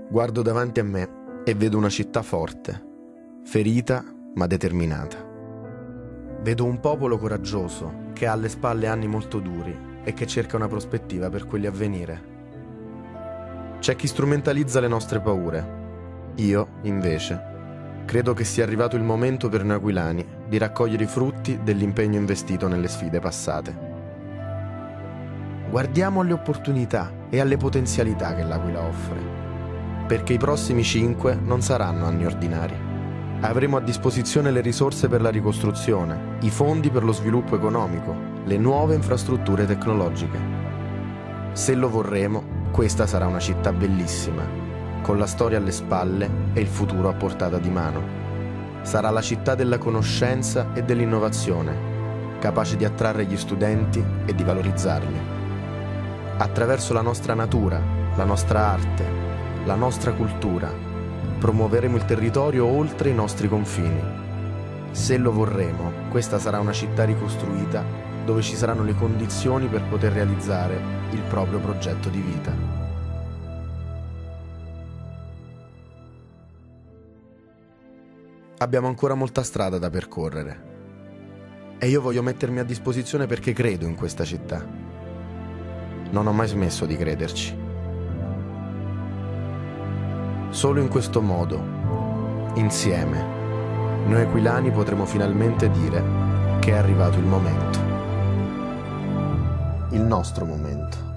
Guardo davanti a me e vedo una città forte, ferita ma determinata. Vedo un popolo coraggioso che ha alle spalle anni molto duri e che cerca una prospettiva per quelli a venire. C'è chi strumentalizza le nostre paure. Io, invece, credo che sia arrivato il momento per noi aquilani di raccogliere i frutti dell'impegno investito nelle sfide passate. Guardiamo alle opportunità e alle potenzialità che l'Aquila offre, perché i prossimi 5 non saranno anni ordinari. Avremo a disposizione le risorse per la ricostruzione, i fondi per lo sviluppo economico, le nuove infrastrutture tecnologiche. Se lo vorremo, questa sarà una città bellissima, con la storia alle spalle e il futuro a portata di mano. Sarà la città della conoscenza e dell'innovazione, capace di attrarre gli studenti e di valorizzarli. Attraverso la nostra natura, la nostra arte, la nostra cultura, promuoveremo il territorio oltre i nostri confini. Se lo vorremo, questa sarà una città ricostruita dove ci saranno le condizioni per poter realizzare il proprio progetto di vita. Abbiamo ancora molta strada da percorrere e io voglio mettermi a disposizione perché credo in questa città. Non ho mai smesso di crederci. Solo in questo modo, insieme, noi aquilani potremo finalmente dire che è arrivato il momento. Il nostro momento.